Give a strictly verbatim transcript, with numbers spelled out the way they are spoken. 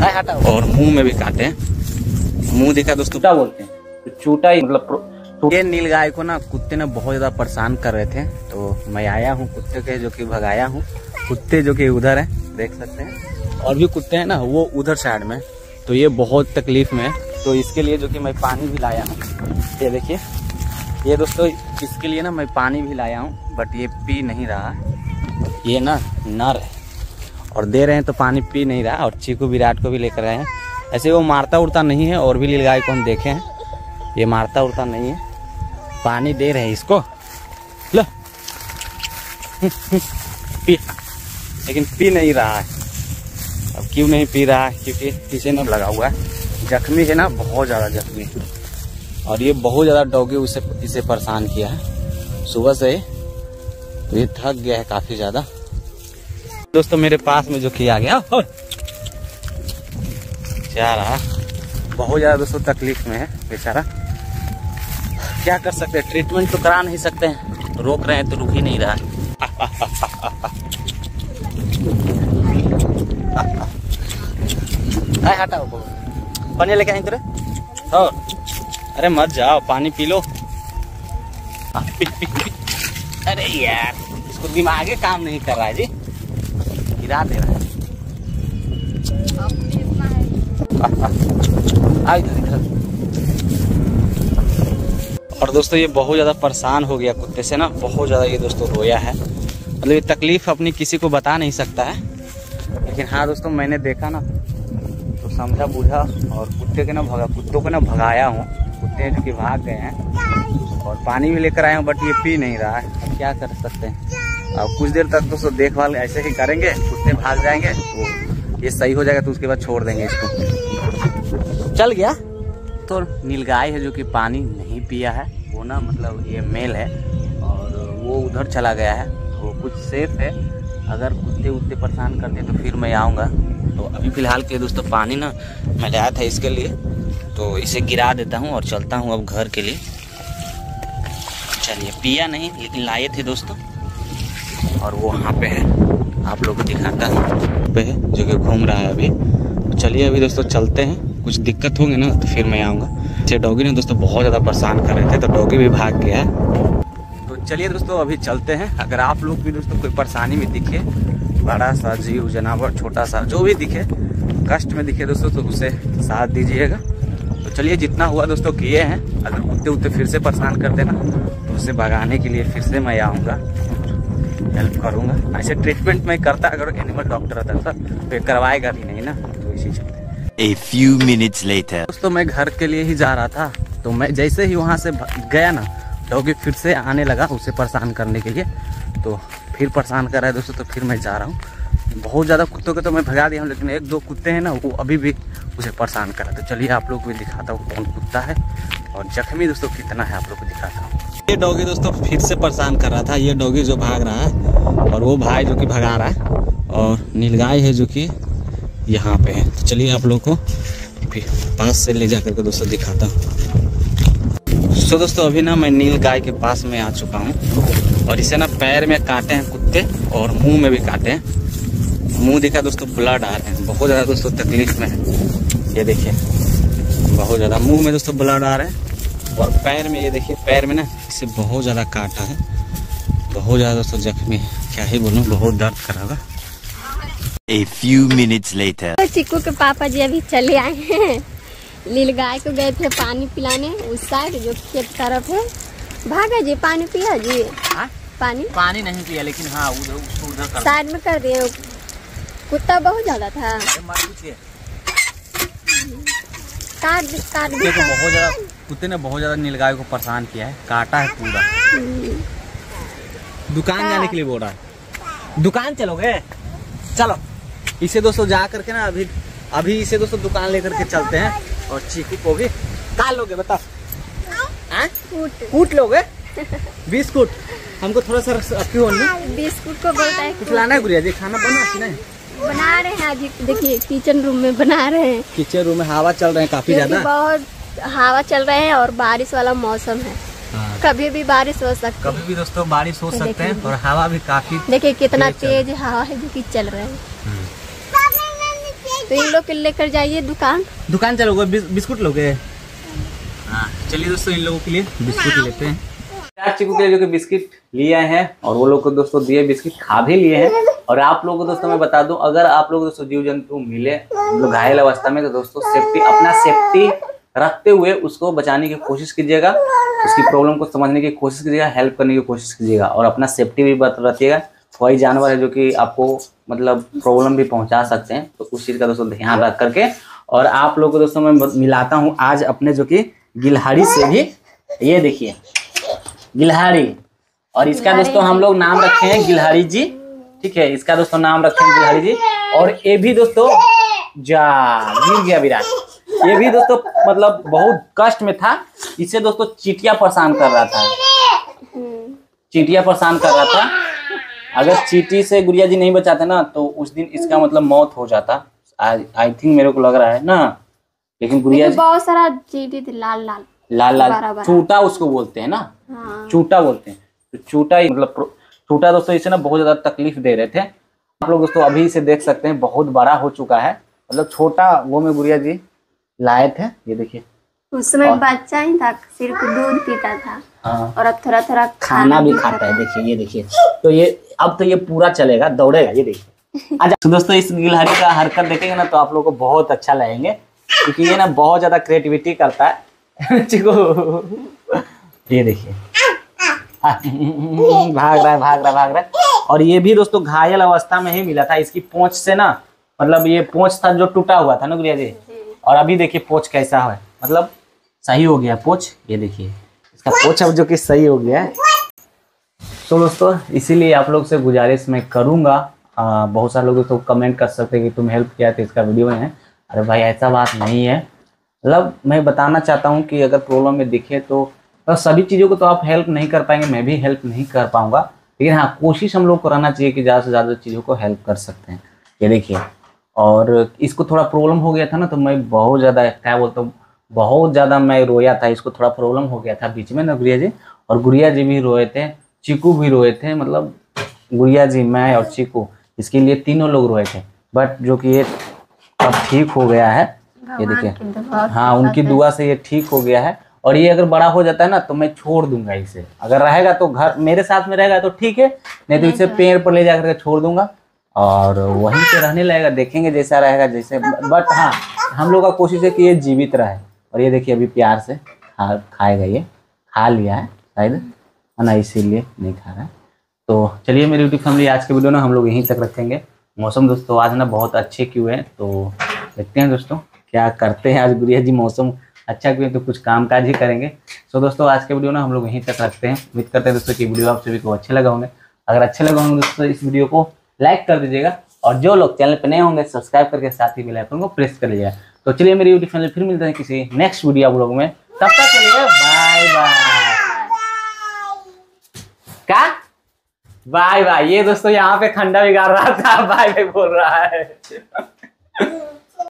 और मुंह में भी काटे हैं। मुंह देखा दोस्तों क्या बोलते हैं, तो चूटा ही मतलब। ये नीलगाय को ना कुत्ते ने बहुत ज्यादा परेशान कर रहे थे, तो मैं आया हूँ कुत्ते के जो कि भगाया हूँ। कुत्ते जो कि उधर है देख सकते हैं, और भी कुत्ते हैं ना वो उधर साइड में, तो ये बहुत तकलीफ में है। तो इसके लिए जो कि मैं पानी भी लाया हूँ, ये देखिए ये दोस्तों, इसके लिए ना मैं पानी भी लाया हूँ, बट ये पी नहीं रहा। ये ना नर है और दे रहे हैं तो पानी पी नहीं रहा। और चीकू विराट को भी लेकर आए हैं। ऐसे वो मारता उड़ता नहीं है, और भी नीलगाय को हम देखे हैं ये मारता उड़ता नहीं है। पानी दे रहे हैं इसको, लो पी, लेकिन पी नहीं रहा है। अब क्यों नहीं पी रहा है, क्योंकि पीछे न लगा हुआ है, जख्मी है ना, बहुत ज्यादा जख्मी। और ये बहुत ज्यादा डॉगी उसे इसे परेशान किया है सुबह से, तो ये थक गया है काफी ज्यादा। दोस्तों मेरे पास में जो कि आ गया जा रहा, बहुत ज्यादा दोस्तों तकलीफ में है बेचारा। क्या कर सकते हैं, ट्रीटमेंट तो करा नहीं सकते हैं, रोक रहे हैं तो रुक ही नहीं रहा है। हटाओ पानी लेके आई तेरे, अरे मत जाओ, पानी पी लो। आ, पी, पी, पी। अरे यार इसको दिमाग काम नहीं कर रहा है जी, गिरा दे रहा है। और दोस्तों ये बहुत ज्यादा परेशान हो गया कुत्ते से ना, बहुत ज्यादा ये दोस्तों रोया है। मतलब ये तकलीफ अपनी किसी को बता नहीं सकता है, लेकिन हाँ दोस्तों मैंने देखा ना तो समझा बूझा, और कुत्ते के ना भगा कुत्तों को ना भगाया हूँ। कुत्ते जो कि भाग गए हैं, और पानी भी लेकर आया हूँ, बट ये पी नहीं रहा है। अब क्या कर सकते हैं, अब कुछ देर तक दोस्तों देखभाल ऐसे ही करेंगे, कुत्ते भाग जाएंगे तो ये सही हो जाएगा, तो उसके बाद छोड़ देंगे इसको। चल गया तो नीलगाय है जो कि पानी नहीं पिया है, वो ना मतलब ये मेल है और वो उधर चला गया है, तो कुछ सेफ है। अगर कुत्ते उत्ते परेशान करते तो फिर मैं आऊँगा। तो अभी फिलहाल के लिए दोस्तों पानी ना मैं लाया था इसके लिए, तो इसे गिरा देता हूँ और चलता हूँ अब घर के लिए। चलिए पिया नहीं लेकिन लाए थे दोस्तों, और वो वहाँ पे है, आप लोग को दिखाता हूँ पे है जो कि घूम रहा है अभी। तो चलिए अभी दोस्तों चलते हैं, कुछ दिक्कत होंगे ना तो फिर मैं आऊँगा। ये डॉगी ने दोस्तों बहुत ज़्यादा परेशान कर रहे थे, तो डॉगी भी भाग गया है। तो चलिए दोस्तों अभी चलते हैं। अगर आप लोग भी दोस्तों कोई परेशानी में दिखे, बड़ा सा जीव जानवर छोटा सा जो भी दिखे, कष्ट में दिखे दोस्तों, तो उसे साथ दीजिएगा। तो चलिए जितना हुआ दोस्तों किए हैं। अगर कुत्ते उत्ते फिर से परेशान कर देना तो उसे भगाने के लिए फिर से मैं आऊँगा, हेल्प करूँगा। ऐसे ट्रीटमेंट मैं करता, अगर एनिमल डॉक्टर रहता तो ये करवाएगा भी नहीं ना, तो इसी चलते। A few minutes later. दोस्तों मैं घर के लिए ही जा रहा था, तो मैं जैसे ही वहाँ से गया ना, डॉगी फिर से आने लगा उसे परेशान करने के लिए, तो फिर परेशान कर रहा है दोस्तों। तो फिर मैं जा रहा हूँ। बहुत ज़्यादा कुत्तों के तो मैं भगा दिया हूँ, लेकिन एक दो कुत्ते हैं ना वो अभी भी उसे परेशान कर रहा है। तो चलिए आप लोग को भी दिखाता हूँ कौन कुत्ता है और जख्मी दोस्तों कितना है, आप लोग को दिखाता हूँ। ये डॉगी दोस्तों फिर से परेशान कर रहा था, ये डॉगी जो भाग रहा है, और वो भाई जो कि भगा रहा है, और नीलगाय है जो कि यहाँ पे है। तो चलिए आप लोग को फिर पास से ले जा करके दोस्तों दिखाता हूँ। तो दोस्तों अभी ना मैं नीलगाय के पास में आ चुका हूँ, और इसे ना पैर में काटे हैं कुत्ते, और मुंह में भी काटे हैं। मुंह देखा दोस्तों ब्लड आ रहे हैं, बहुत ज़्यादा दोस्तों तकलीफ में है। ये देखिए बहुत ज़्यादा मुंह में दोस्तों ब्लड आ रहे हैं, और पैर में ये देखिए पैर में ना इसे बहुत ज़्यादा काटा है, बहुत ज़्यादा दोस्तों जख्मी है। क्या ही बोलूँ, बहुत दर्द कर रहा है। A few minutes later. Chikoo के पापा जी अभी चले आए हैं, नीलगाय को गए थे पानी पिलाने उस साइड जो खेत तरफ है। भागा जी, पानी पिया जी? हाँ? पानी पानी नहीं पिया, लेकिन हाँ उधर उधर साइड में कर दिए। कुत्ता बहुत ज्यादा था, काट काट तो बहुत ज्यादा कुत्ते ने बहुत ज्यादा नीलगाय को परेशान किया है, काटा है पूरा। दुकान जाने के लिए बोल रहा है, दुकान चलोगे? चलो इसे दोस्तों जा करके ना अभी अभी इसे दोस्तों दुकान लेकर के चलते हैं, और चीकू को भी काट लोगे बताओ? कूट लोगे? बिस्कुट हमको थोड़ा सा क्यों नहीं? बिस्कुट को बोलता है कुछ लाना है गुड़िया जी, खाना बनाती नहीं? बना रहे हैं आज, देखिए किचन रूम में बना रहे हैं। किचन रूम में हवा चल रहे हैं काफी ज्यादा, बहुत हवा चल रहे हैं, और बारिश वाला मौसम है। हाँ। कभी भी बारिश हो सकती है, कभी भी दोस्तों बारिश हो सकते हैं, और हवा भी काफी देखिए कितना तेज हवा है जो कि चल रहा है। तो इन लोग के लेकर जाइए दुकान। दुकान चलोगे? बिस्कुट लोगे? हाँ चलिए दोस्तों, इन लोगों के लिए बिस्कुट लेते हैं। चार चिकू के लिए जो कि बिस्किट लिए हैं और वो लोग को दोस्तों दिए बिस्किट खा भी लिए हैं। और आप लोगों को दोस्तों मैं बता दूं, अगर आप लोग दोस्तों जीव जंतु मिले मतलब घायल अवस्था में, तो दोस्तों सेफ्टी अपना सेफ्टी रखते हुए उसको बचाने की कोशिश कीजिएगा, उसकी प्रॉब्लम को समझने की कोशिश कीजिएगा, हेल्प करने की कोशिश कीजिएगा और अपना सेफ्टी भी रखिएगा। कोई जानवर है जो कि आपको मतलब प्रॉब्लम भी पहुंचा सकते हैं, तो उस चीज़ का दोस्तों ध्यान रख करके। और आप लोग को दोस्तों मैं मिलाता हूँ आज अपने जो कि गिलहरी से भी। ये देखिए गिलहरी, और इसका दोस्तों हम लोग नाम रखे हैं गिलहरी जी, ठीक है, इसका दोस्तों नाम रखे हैं गिलहरी जी। और ये भी दोस्तों जा गिर गया विराट, ये भी दोस्तों मतलब बहुत कष्ट में था। इसे दोस्तों चींटियां परेशान कर रहा था, चींटियां परेशान कर रहा था। अगर चींटी से गुड़िया जी नहीं बचाते ना तो उस दिन इसका मतलब मौत हो जाता, आई थिंक मेरे को लग रहा है ना। लेकिन गुड़िया जी बहुत सारा चींटी थी, लाल लाल लाल लाल चूटा उसको बोलते हैं ना, हाँ। चूटा बोलते हैं, तो चूटा मतलब चूटा दोस्तों इसे ना बहुत ज्यादा तकलीफ दे रहे थे। आप लोग दोस्तों अभी इसे देख सकते हैं, बहुत बड़ा हो चुका है, मतलब छोटा वो में गुड़िया जी लाए थे। ये देखिए उस समय बच्चा ही था, सिर्फ दूध पीता था, हाँ। और अब थोड़ा थोड़ा खाना भी खाता है। देखिए ये देखिए, तो ये अब तो ये पूरा चलेगा, दौड़ेगा। ये देखिए अच्छा तो दोस्तों इस गिलहरी का हरकत देखेंगे ना तो आप लोगों को बहुत अच्छा लगेंगे, क्योंकि ये ना बहुत ज्यादा क्रिएटिविटी करता है। चिको ये देखिए भाग रहा है भाग रहा है भाग रहा है। और ये भी दोस्तों घायल अवस्था में ही मिला था, इसकी पूंछ से ना मतलब ये पूंछ था जो टूटा हुआ था ना गुड़िया जी, और अभी देखिए पूंछ कैसा है, मतलब सही हो गया पूंछ। ये देखिए इसका पूंछ अब जो कि सही हो गया है। तो दोस्तों इसीलिए आप लोग से गुजारिश मैं करूंगा, आ, बहुत सारे लोग दोस्तों कमेंट कर सकते हैं कि तुम हेल्प किया तो इसका वीडियो में है। अरे भाई ऐसा बात नहीं है, मतलब मैं बताना चाहता हूँ कि अगर प्रॉब्लम में दिखे तो, तो सभी चीज़ों को तो आप हेल्प नहीं कर पाएंगे, मैं भी हेल्प नहीं कर पाऊंगा, लेकिन हाँ कोशिश हम लोग को रहना चाहिए कि ज़्यादा से ज़्यादा चीज़ों को हेल्प कर सकते हैं। ये देखिए, और इसको थोड़ा प्रॉब्लम हो गया था ना तो मैं बहुत ज़्यादा क्या बोलता हूँ, बहुत ज़्यादा मैं रोया था। इसको थोड़ा प्रॉब्लम हो गया था बीच में ना गुड़िया जी, और गुड़िया जी भी रोए थे, चीकू भी रोए थे, मतलब गुड़िया जी, मैं और चीकू, इसके लिए तीनों लोग रोए थे। बट जो कि ये अब ठीक हो गया है, ये देखिए, हाँ उनकी दुआ से ये ठीक हो गया है। और ये अगर बड़ा हो जाता है ना तो मैं छोड़ दूंगा इसे, अगर रहेगा तो घर मेरे साथ में रहेगा तो ठीक है, नहीं तो इसे पेड़ पर ले जाकर के छोड़ दूंगा और वहीं पे रहने लगेगा, देखेंगे जैसा रहेगा जैसे। बट हाँ हम लोग का कोशिश है कि ये जीवित रहे। और ये देखिए अभी प्यार से खा खाएगा, ये खा लिया है शायद है ना, इसीलिए नहीं खा रहा है। तो चलिए मेरी यूट्यूब फैमिली, आज के वीडियो ना हम लोग यहीं तक रखेंगे। मौसम दोस्तों आज ना बहुत अच्छे क्यों है, तो देखते हैं दोस्तों क्या करते हैं। आज गुड़िया जी मौसम अच्छा क्यों है तो कुछ काम काज ही करेंगे। सो दोस्तों आज के वीडियो ना हम लोग यहीं तक रखते हैं। उम्मीद करते हैं दोस्तों कि वीडियो आप सभी को अच्छे लगा होंगे। अगर अच्छे लगा होंगे दोस्तों इस वीडियो को लाइक कर दीजिएगा, और जो लोग चैनल पर नए होंगे सब्सक्राइब करके साथ ही बेल आइकन को प्रेस कर लीजिएगा। तो चलिए मेरी यूट्यूब चैनल फिर मिलते हैं किसी नेक्स्ट वीडियो ब्लॉग में, तब तक के लिए बाय बाय। क्या बाय बाय, ये दोस्तों यहाँ पे खंडा बिगाड़ रहा था, बाय बाय बोल रहा है।